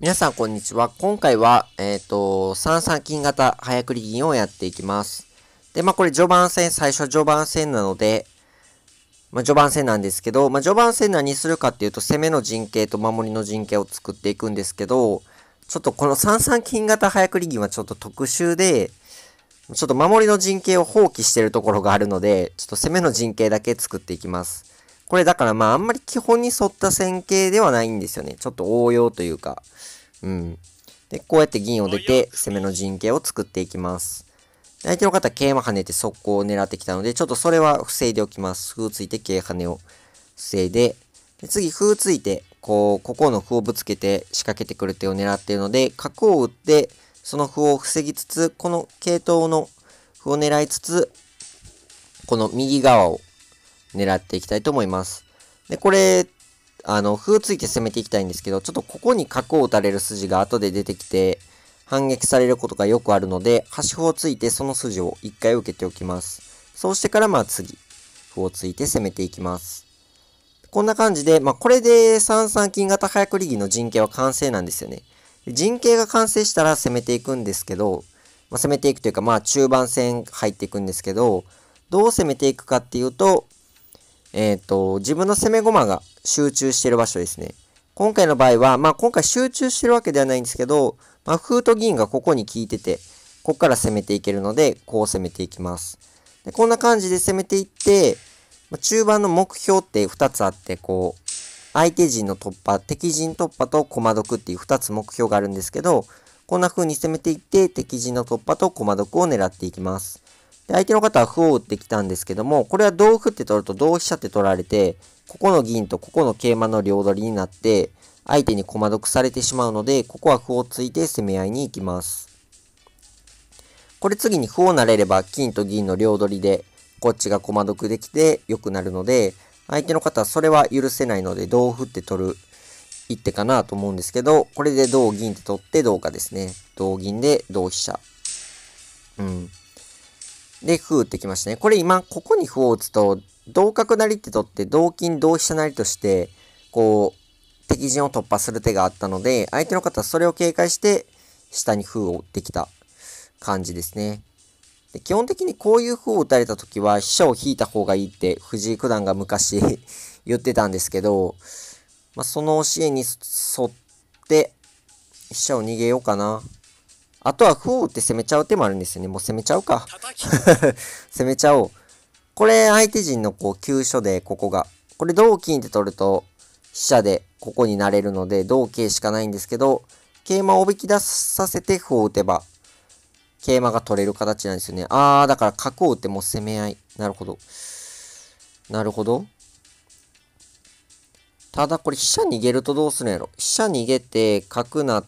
皆さん、こんにちは。今回は、三々金型早繰り銀をやっていきます。で、これ序盤戦、最初は序盤戦なので、序盤戦なんですけど、序盤戦何するかっていうと、攻めの陣形と守りの陣形を作っていくんですけど、ちょっとこの三々金型早繰り銀はちょっと特殊で、ちょっと守りの陣形を放棄してるところがあるので、ちょっと攻めの陣形だけ作っていきます。これだからあんまり基本に沿った戦型ではないんですよね。ちょっと応用というか。で、こうやって銀を出て、攻めの陣形を作っていきます。相手の方、桂馬跳ねて速攻を狙ってきたので、ちょっとそれは防いでおきます。歩ついて桂跳ねを防いで、次、歩ついて、ここの歩をぶつけて仕掛けてくる手を狙っているので、角を打って、その歩を防ぎつつ、この系統の歩を狙いつつ、この右側を狙っていきたいと思います。で、これ、歩ついて攻めていきたいんですけど、ちょっとここに角を打たれる筋が後で出てきて、反撃されることがよくあるので、端歩をついてその筋を一回受けておきます。そうしてから次、歩をついて攻めていきます。こんな感じで、これで三々金型早繰り銀の陣形は完成なんですよね。陣形が完成したら攻めていくんですけど、攻めていくというか、中盤戦入っていくんですけど、どう攻めていくかっていうと、自分の攻め駒が集中している場所ですね。今回の場合は、今回集中してるわけではないんですけど、歩と銀がここに効いてて、ここから攻めていけるので、こう攻めていきます。でこんな感じで攻めていって、中盤の目標って2つあって、相手陣の突破、敵陣突破と駒得っていう2つ目標があるんですけど、こんな風に攻めていって、敵陣の突破と駒得を狙っていきます。で相手の方は歩を打ってきたんですけども、これは同歩って取ると同飛車って取られて、ここの銀とここの桂馬の両取りになって、相手に駒得されてしまうので、ここは歩をついて攻め合いに行きます。これ次に歩を成れれば金と銀の両取りで、こっちが駒得できて良くなるので、相手の方はそれは許せないので、同歩って取る一手かなと思うんですけど、これで同銀って取って同化ですね。同銀で同飛車。で、歩打ってきましたね。これ今、ここに歩を打つと、同角成って取って、同金、同飛車成として、敵陣を突破する手があったので、相手の方はそれを警戒して、下に歩を打ってきた感じですね。で基本的にこういう歩を打たれた時は、飛車を引いた方がいいって、藤井九段が昔言ってたんですけど、その教えに沿って、飛車を逃げようかな。あとは歩を打って攻めちゃう手もあるんですよね。もう攻めちゃうか。攻めちゃおう。これ相手陣の急所でここが。これ同金って取ると飛車でここになれるので同桂しかないんですけど、桂馬をおびき出させて歩を打てば桂馬が取れる形なんですよね。だから角を打ってもう攻め合い。なるほど。なるほど。ただこれ飛車逃げるとどうするんやろ。飛車逃げて角なって、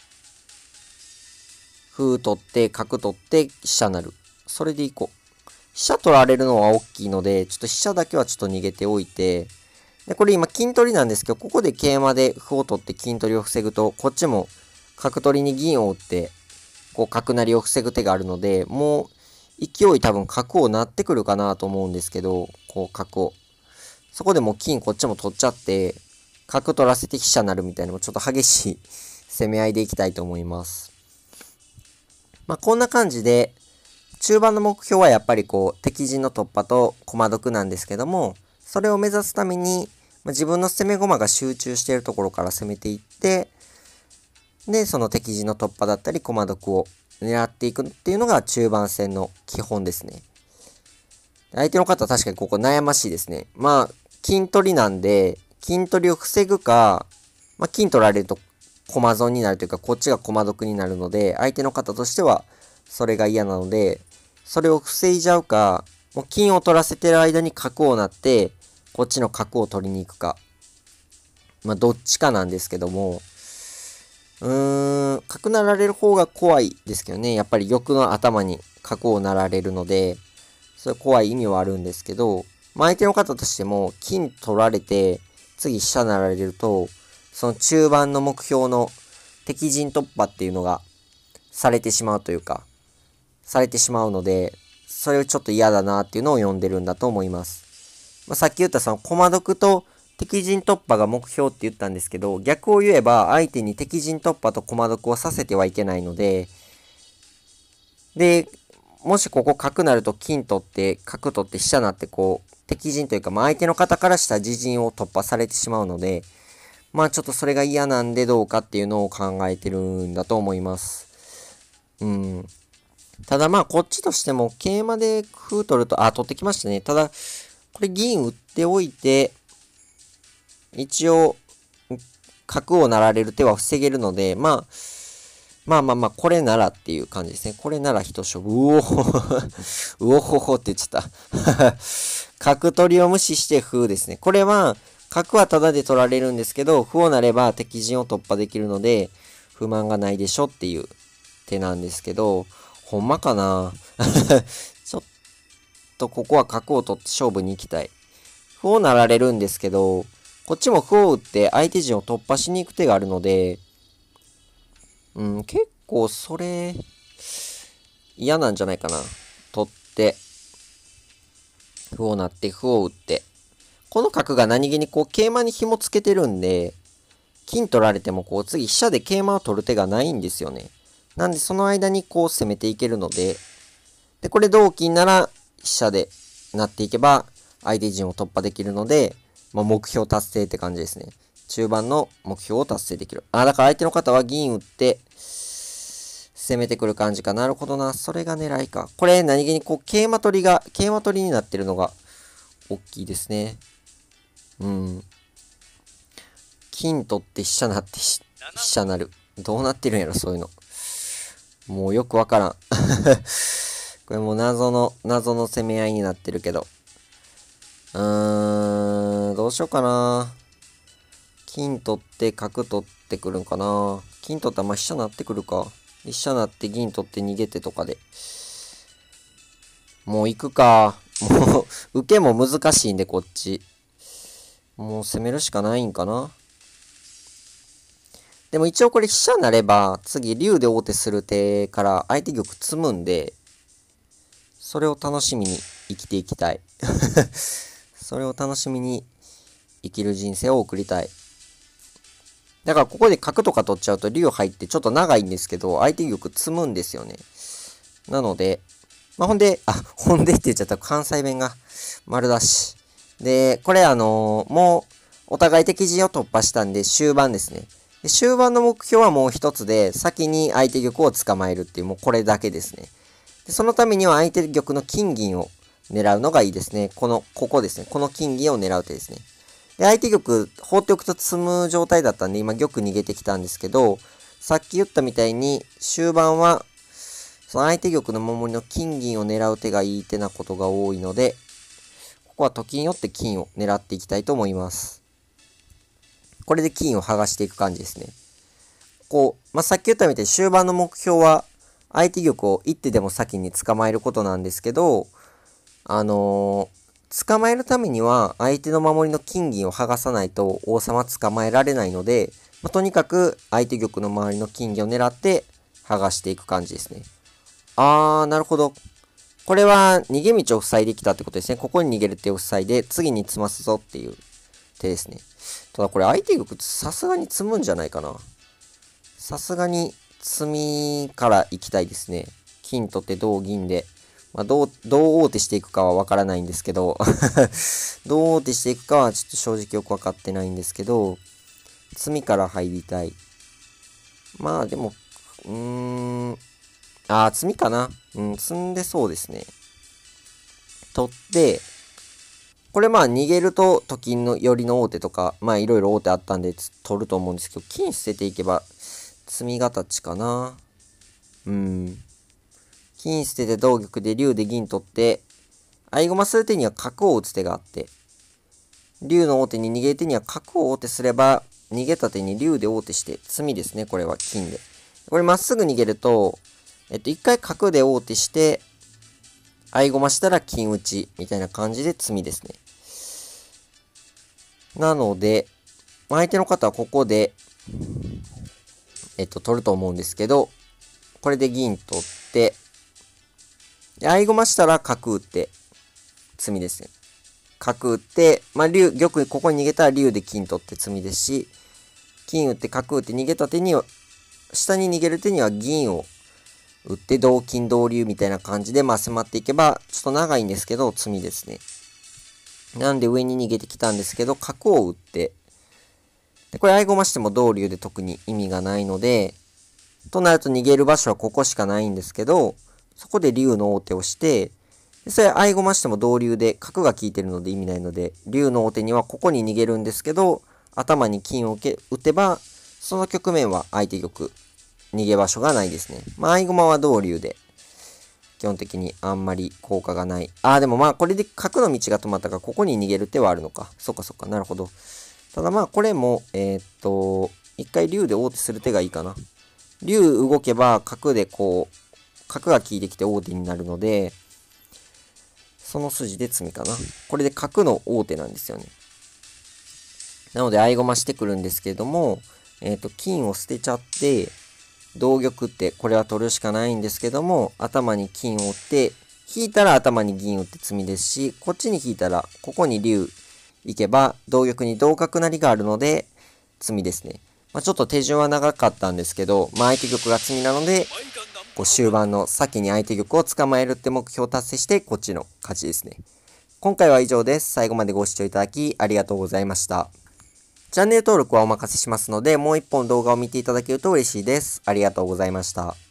歩取って、角取って、飛車なる。それでいこう。飛車取られるのは大きいので、ちょっと飛車だけはちょっと逃げておいて、で、これ今金取りなんですけど、ここで桂馬で歩を取って金取りを防ぐと、こっちも角取りに銀を打って、角成りを防ぐ手があるので、もう勢い多分角をなってくるかなと思うんですけど、角を。そこでもう金こっちも取っちゃって、角取らせて飛車なるみたいなのもちょっと激しい攻め合いでいきたいと思います。こんな感じで、中盤の目標はやっぱり敵陣の突破と駒得なんですけども、それを目指すために、自分の攻め駒が集中しているところから攻めていって、で、その敵陣の突破だったり駒得を狙っていくっていうのが中盤戦の基本ですね。相手の方は確かにここ悩ましいですね。金取りなんで、金取りを防ぐか、金取られると駒損になるというか、こっちが駒得になるので、相手の方としてはそれが嫌なので、それを防いじゃうか、もう金を取らせてる間に角をなって、こっちの角を取りに行くか。どっちかなんですけども、角なられる方が怖いですけどね。やっぱり玉の頭に角をなられるので、それ怖い意味はあるんですけど、相手の方としても、金取られて、次飛車なられると、その中盤の目標の敵陣突破っていうのがされてしまうというか、されてしまうので、それをちょっと嫌だなっていうのを読んでるんだと思います。さっき言ったその駒得と敵陣突破が目標って言ったんですけど、逆を言えば相手に敵陣突破と駒得をさせてはいけないので、で、もしここ角なると金取って、角取って飛車なってこう、敵陣というか、まあ相手の方からした自陣を突破されてしまうので、まあちょっとそれが嫌なんでどうかっていうのを考えてるんだと思います。うん。ただまあこっちとしても桂馬で歩取ると、取ってきましたね。ただ、これ銀打っておいて、一応、角を成られる手は防げるので、まあ、これならっていう感じですね。これなら一勝負。うおほほ、うおほほって言っちゃった。角取りを無視して歩ですね。これは、角はタダで取られるんですけど、歩をなれば敵陣を突破できるので、不満がないでしょっていう手なんですけど、ほんまかなちょっとここは角を取って勝負に行きたい。歩をなられるんですけど、こっちも歩を打って相手陣を突破しに行く手があるので、結構それ、嫌なんじゃないかな。取って、歩をなって、歩を打って。この角が何気にこう、桂馬に紐つけてるんで、金取られてもこう、次飛車で桂馬を取る手がないんですよね。なんでその間にこう、攻めていけるので、で、これ同金なら、飛車でなっていけば、相手陣を突破できるので、まあ、目標達成って感じですね。中盤の目標を達成できる。だから相手の方は銀打って、攻めてくる感じか。なるほどな。それが狙いか。これ、何気にこう、桂馬取りになってるのが、大きいですね。金取って飛車なって飛車なる。どうなってるんやろ、そういうの。もうよくわからん。これもう謎の攻め合いになってるけど。どうしようかな。金取って角取ってくるんかな。金取ったらまあ飛車なってくるか。飛車なって銀取って逃げてとかで。もう行くか。もう、受けも難しいんで、こっち。もう攻めるしかないんかな。でも一応これ飛車なれば、次竜で王手する手から相手玉積むんで、それを楽しみに生きていきたい。それを楽しみに生きる人生を送りたい。だからここで角とか取っちゃうと竜入ってちょっと長いんですけど、相手玉積むんですよね。なので、ほんでって言っちゃった関西弁が丸出し。で、これもうお互い敵陣を突破したんで終盤ですね。で終盤の目標はもう一つで、先に相手玉を捕まえるっていう、もうこれだけですね。でそのためには相手玉の金銀を狙うのがいいですね。ここですね。この金銀を狙う手ですね。で、相手玉放っておくと積む状態だったんで、今玉逃げてきたんですけど、さっき言ったみたいに終盤はその相手玉の守りの金銀を狙う手がいい手なことが多いので、ここはと金よって金を狙っていきたいと思います。これで金を剥がしていく感じですね。さっき言ったみたいに終盤の目標は相手玉を一手でも先に捕まえることなんですけど、捕まえるためには相手の守りの金銀を剥がさないと王様捕まえられないので、とにかく相手玉の周りの金銀を狙って剥がしていく感じですね。なるほど。これは逃げ道を塞いできたってことですね。ここに逃げる手を塞いで次に詰ますぞっていう手ですね。ただこれ相手玉さすがに詰むんじゃないかな。さすがに詰みから行きたいですね。金取って同銀で。どう王手していくかはわからないんですけどどう王手していくかはちょっと正直よくわかってないんですけど、詰みから入りたい。でも、詰みかな。詰んでそうですね。取って、これ逃げると、と金の寄りの王手とか、いろいろ王手あったんで取ると思うんですけど、金捨てていけば、詰み形かな。金捨てて同玉で竜で銀取って、合駒する手には角を打つ手があって、竜の王手に逃げる手には角を王手すれば、逃げた手に竜で王手して、詰みですね、これは金で。これまっすぐ逃げると、一回角で王手して、合駒したら金打ち、みたいな感じで詰みですね。なので、相手の方はここで、取ると思うんですけど、これで銀取って、合駒したら角打って、詰みですね。 角打って、まあ玉ここに逃げたら竜で金取って詰みですし、金打って角打って逃げた手には、下に逃げる手には銀を打って同金同竜みたいな感じで、まあ迫っていけば、ちょっと長いんですけど、詰みですね。なんで上に逃げてきたんですけど、角を打って、でこれ合駒しても同竜で特に意味がないので、となると逃げる場所はここしかないんですけど、そこで竜の王手をして、でそれ合駒しても同竜で角が効いてるので意味ないので、竜の王手にはここに逃げるんですけど、頭に金を打てば、その局面は相手玉、逃げ場所がないですね。まあ合駒は同竜で、基本的にあんまり効果がない。でもまあこれで角の道が止まったから、ここに逃げる手はあるのか。そっかそっか、なるほど。ただまあこれも、一回竜で王手する手がいいかな。竜動けば角でこう、角が効いてきて王手になるので、その筋で詰みかな。これで角の王手なんですよね。なので合駒してくるんですけれども、金を捨てちゃって、同玉ってこれは取るしかないんですけども、頭に金を打って、引いたら頭に銀打って詰みですし、こっちに引いたら、ここに竜行けば、同玉に同角成があるので、詰みですね。まあ、ちょっと手順は長かったんですけど、まあ、相手玉が詰みなので、こう終盤の先に相手玉を捕まえるって目標を達成して、こっちの勝ちですね。今回は以上です。最後までご視聴いただきありがとうございました。チャンネル登録はお任せしますので、もう一本動画を見ていただけると嬉しいです。ありがとうございました。